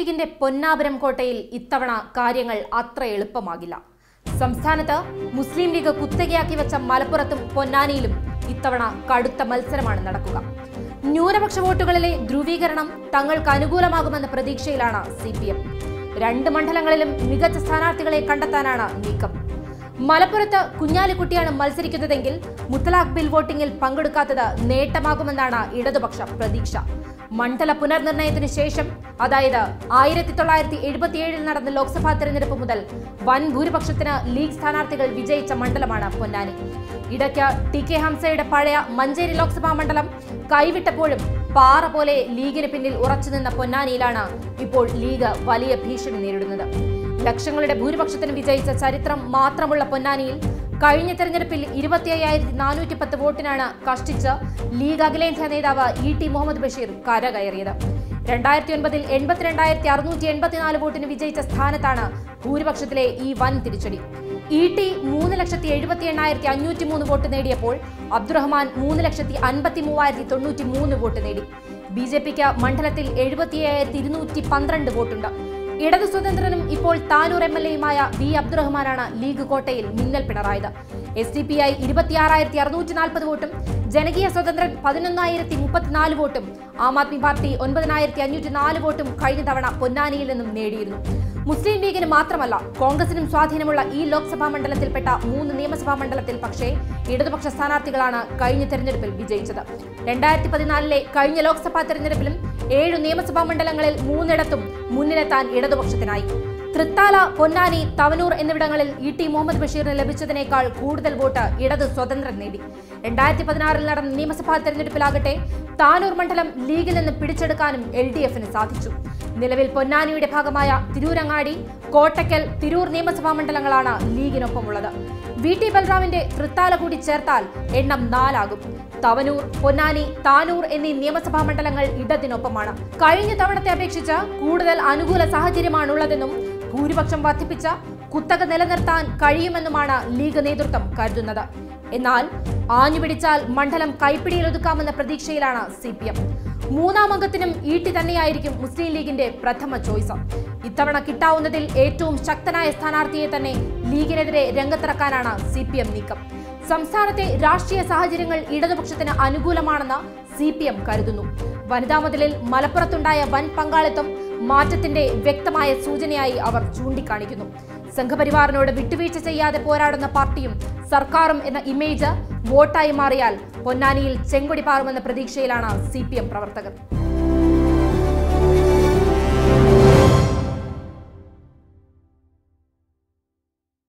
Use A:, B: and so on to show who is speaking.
A: ലീഗിന്റെ പൊന്നാപുരം കോട്ടയിൽ ഇത്തവണ കാര്യങ്ങൾ അത്ര എളുപ്പമാകില്ല. സംസ്ഥാനത്ത് മുസ്ലിം ലീഗ് കുത്തകയാക്കി വെച്ച മലപ്പുറത്തും പൊന്നാനിയിലും ഇത്തവണ കടുത്ത മത്സരമാണ് നടക്കുക. ന്യൂനപക്ഷ വോട്ടുകളിലെ ധ്രുവീകരണം തങ്ങൾക്ക് അനുകൂലമാകുമെന്ന പ്രതീക്ഷയിലാണ് CPM. 2 മണ്ഡലങ്ങളിലും മികച്ച സ്ഥാനാർത്ഥികളെ കണ്ടെത്താനാണ് നീക്കം. മലപ്പുറത്ത് കുഞ്ഞാലിക്കുട്ടിയാണ് മത്സരിക്കുന്നതെങ്കിൽ മുത്തലാഖ് ബിൽ വോട്ടിംഗിൽ പങ്കെടുക്കാത്തത് നേട്ടമാകുമെന്നാണ് ഇടതുപക്ഷ പ്രതീക്ഷ. മണ്ഡല പുനർനിർണയത്തിന് ശേഷം, അതായത് 1977 നടന്ന ലോക്സഭാ തെരഞ്ഞെടുപ്പ് മുതൽ വൻ ഭൂരിപക്ഷത്തിന് ലീഗ് സ്ഥാനാർത്ഥികൾ വിജയിച്ച മണ്ഡലമാണ് പൊന്നാനി. ഇടയ്ക്ക് TK ഹംസയുടെ പഴയ മഞ്ചേരി ലോക്സഭാ മണ്ഡലം കൈവിട്ടപ്പോഴും പാറ പോലെ ലീഗിന് പിന്നിൽ ഉറച്ചുനിന്ന പൊന്നാനിയിലാണ് ഇപ്പോൾ ലീഗ് വലിയ ഭീഷണി നേരിടുന്നത്. ലക്ഷങ്ങളുടെ ഭൂരിപക്ഷത്തിന് വിജയിച്ച ചരിത്രം മാത്രമുള്ള പൊന്നാനിയിൽ കഴിഞ്ഞ തെരഞ്ഞെടുപ്പിൽ 25,410 വോട്ടിനാണ് കഷ്ടിച്ച് ലീഗ് അഖിലേന്ത്യാ നേതാവ് ET മുഹമ്മദ് ബഷീർ കരകയറിയത്. 2009-ൽ 82,684 വോട്ടിന് വിജയിച്ച സ്ഥാനത്താണ് ഭൂരിപക്ഷത്തിലെ ഈ വൻ തിരിച്ചടി. ET 3,78,503 വോട്ട് നേടിയപ്പോൾ അബ്ദുറഹ്മാൻ 3,53,093 വോട്ട് നേടി. BJPക്ക് മണ്ഡലത്തിൽ 77,212 വോട്ടുണ്ട്. ഇടതു സ്വതന്ത്രനും ഇപ്പോൾ താനൂർ MLAയുമായ V അബ്ദുറഹ്മാനാണ് ലീഗ് കോട്ടയിൽ മിന്നൽ പിണറായത്. SDPI 26,640 വോട്ടും ജനകീയ സ്വതന്ത്രൻ 11,034 വോട്ടും ആം ആദ്മി പാർട്ടി 9,504 വോട്ടും കഴിഞ്ഞ തവണ പൊന്നാനിയിൽ നിന്നും നേടിയിരുന്നു. മുസ്ലിം ലീഗിന് മാത്രമല്ല കോൺഗ്രസിനും സ്വാധീനമുള്ള ഈ ലോക്സഭാ മണ്ഡലത്തിൽപ്പെട്ട 3 നിയമസഭാ മണ്ഡലത്തിൽ പക്ഷേ ഇടതുപക്ഷ സ്ഥാനാർത്ഥികളാണ് കഴിഞ്ഞ തെരഞ്ഞെടുപ്പിൽ വിജയിച്ചത്. 2014-ലെ കഴിഞ്ഞ ലോക്സഭാ തെരഞ്ഞെടുപ്പിലും 7 നിയമസഭാ മണ്ഡലങ്ങളിൽ 3 മുന്നിലെത്താൻ ഇടതുപക്ഷത്തിനായി. തൃത്താല, പൊന്നാനി, തവനൂർ എന്നിവിടങ്ങളിൽ ET മുഹമ്മദ് ബഷീറിന് ലഭിച്ചതിനേക്കാൾ കൂടുതൽ വോട്ട് ഇടത് സ്വതന്ത്രൻ നേടി. 2016-ൽ നടന്ന നിയമസഭാ തെരഞ്ഞെടുപ്പിലാകട്ടെ താനൂർ മണ്ഡലം ലീഗിൽ നിന്ന് പിടിച്ചെടുക്കാനും LDFന് സാധിച്ചു. നിലവിൽ പൊന്നാനിയുടെ ഭാഗമായ തിരൂരങ്ങാടി, കോട്ടക്കൽ, തിരൂർ നിയമസഭാ മണ്ഡലങ്ങളാണ് ലീഗിനൊപ്പമുള്ളത്. VT ബൽറാമിന്റെ തൃത്താല കൂടി ചേർത്താൽ എണ്ണം 4 ആകും. തവനൂർ, പൊന്നാനി, താനൂർ എന്നീ നിയമസഭാ മണ്ഡലങ്ങൾ ഇടതിനൊപ്പമാണ്. കഴിഞ്ഞ തവണത്തെ അപേക്ഷിച്ച് കൂടുതൽ അനുകൂല സാഹചര്യമാണുള്ളതെന്നും ഭൂരിപക്ഷം വർദ്ധിപ്പിച്ച കുത്തക നിലനിർത്താൻ കഴിയുമെന്നുമാണ് ലീഗ് നേതൃത്വം കരുതുന്നത്. എന്നാൽ ആഞ്ഞുപിടിച്ചാൽ മണ്ഡലം കൈപ്പിടിയിലൊതുക്കാമെന്ന പ്രതീക്ഷയിലാണ് CPM. 3ാം അംഗത്തിനും ET തന്നെയായിരിക്കും മുസ്ലിം ലീഗിന്റെ പ്രഥമ ചോയ്സ്. ഇത്തവണ കിട്ടാവുന്നതിൽ ഏറ്റവും ശക്തനായ സ്ഥാനാർത്ഥിയെ തന്നെ ലീഗിനെതിരെ രംഗത്തിറക്കാനാണ് CPM നീക്കം. സംസ്ഥാനത്തെ രാഷ്ട്രീയ സാഹചര്യങ്ങൾ ഇടതുപക്ഷത്തിന് അനുകൂലമാണെന്ന് CPM കരുതുന്നു. വനിതാ മതിലിൽ മലപ്പുറത്തുണ്ടായ വൻ പങ്കാളിത്തം മാറ്റത്തിന്റെ വ്യക്തമായ സൂചനയായി അവർ ചൂണ്ടിക്കാണിക്കുന്നു. സംഘപരിവാറിനോട് വിട്ടുവീഴ്ച ചെയ്യാതെ പോരാടുന്ന പാർട്ടിയും സർക്കാരും എന്ന ഇമേജ് വോട്ടായി മാറിയാൽ പൊന്നാനിയിൽ ചെങ്കൊടി പാറുമെന്ന പ്രതീക്ഷയിലാണ് CPM പ്രവർത്തകർ.